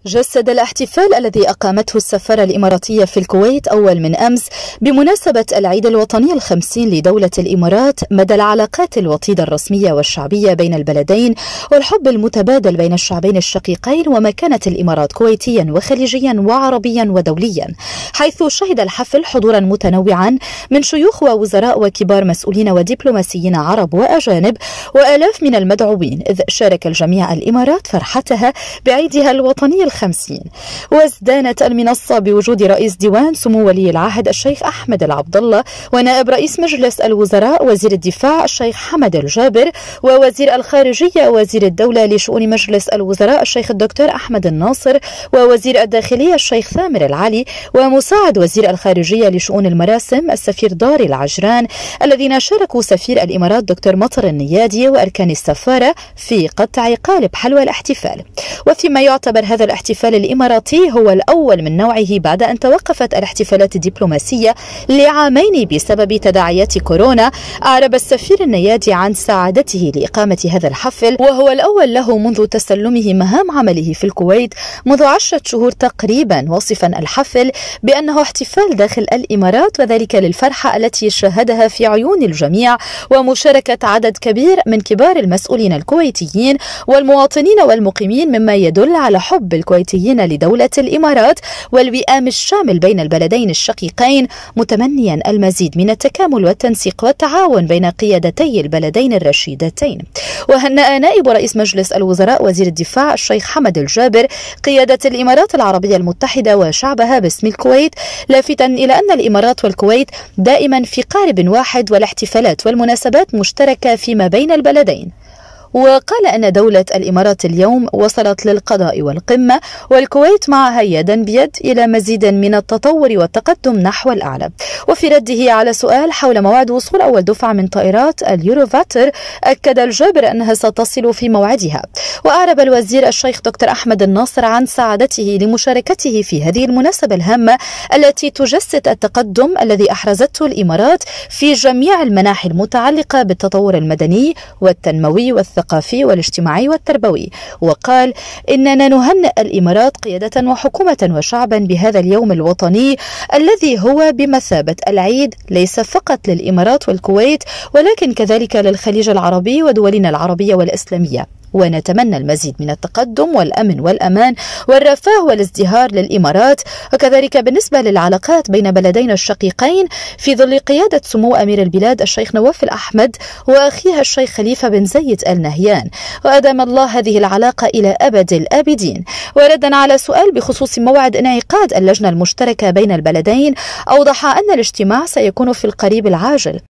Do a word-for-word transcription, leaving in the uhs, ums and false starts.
جسد الاحتفال الذي أقامته السفارة الإماراتية في الكويت أول من أمس بمناسبة العيد الوطني الخمسين لدولة الإمارات مدى العلاقات الوطيدة الرسمية والشعبية بين البلدين والحب المتبادل بين الشعبين الشقيقين ومكانة الإمارات كويتيا وخليجيا وعربيا ودوليا، حيث شهد الحفل حضورا متنوعا من شيوخ ووزراء وكبار مسؤولين ودبلوماسيين عرب وأجانب وآلاف من المدعوين، إذ شارك الجميع الإمارات فرحتها بعيدها الوطني الخمسين. وازدانت المنصة بوجود رئيس ديوان سمو ولي العهد الشيخ أحمد العبد الله، ونائب رئيس مجلس الوزراء وزير الدفاع الشيخ حمد الجابر، ووزير الخارجية وزير الدولة لشؤون مجلس الوزراء الشيخ الدكتور أحمد الناصر، ووزير الداخلية الشيخ ثامر العلي، ومساعد وزير الخارجية لشؤون المراسم السفير داري العجران، الذين شاركوا سفير الإمارات دكتور مطر النيادي وأركان السفارة في قطع قالب حلوى الاحتفال. وفيما يعتبر هذا الاحتفال الإماراتي هو الأول من نوعه بعد أن توقفت الاحتفالات الدبلوماسية لعامين بسبب تداعيات كورونا، أعرب السفير النيادي عن سعادته لإقامة هذا الحفل، وهو الأول له منذ تسلمه مهام عمله في الكويت منذ عشرة شهور تقريبا، وصفا الحفل بأنه احتفال داخل الإمارات، وذلك للفرحة التي شاهدها في عيون الجميع ومشاركة عدد كبير من كبار المسؤولين الكويتيين والمواطنين والمقيمين، مما يدل على حب الكويتيين لدولة الإمارات والوئام الشامل بين البلدين الشقيقين، متمنيا المزيد من التكامل والتنسيق والتعاون بين قيادتي البلدين الرشيدتين. وهنأ نائب رئيس مجلس الوزراء وزير الدفاع الشيخ حمد الجابر قيادة الإمارات العربية المتحدة وشعبها باسم الكويت، لافتا إلى أن الإمارات والكويت دائما في قارب واحد، والاحتفالات والمناسبات مشتركة فيما بين البلدين. وقال أن دولة الإمارات اليوم وصلت للقضاء والقمة، والكويت معها يدا بيد إلى مزيد من التطور والتقدم نحو الأعلى. وفي رده على سؤال حول موعد وصول أول دفعة من طائرات اليوروفاتر، أكد الجابر أنها ستصل في موعدها. وأعرب الوزير الشيخ دكتور أحمد الناصر عن سعادته لمشاركته في هذه المناسبة الهامة التي تجسد التقدم الذي أحرزته الإمارات في جميع المناحي المتعلقة بالتطور المدني والتنموي والثقافي الثقافي والاجتماعي والتربوي. وقال إننا نهنئ الإمارات قيادة وحكومة وشعبا بهذا اليوم الوطني الذي هو بمثابة العيد ليس فقط للإمارات والكويت، ولكن كذلك للخليج العربي ودولنا العربية والإسلامية. ونتمنى المزيد من التقدم والأمن والأمان والرفاه والازدهار للإمارات، وكذلك بالنسبة للعلاقات بين بلدينا الشقيقين في ظل قيادة سمو أمير البلاد الشيخ نواف الأحمد وأخيها الشيخ خليفة بن زايد آل نهيان، وأدام الله هذه العلاقة إلى أبد الآبدين. وردا على سؤال بخصوص موعد انعقاد اللجنة المشتركة بين البلدين، أوضح أن الاجتماع سيكون في القريب العاجل.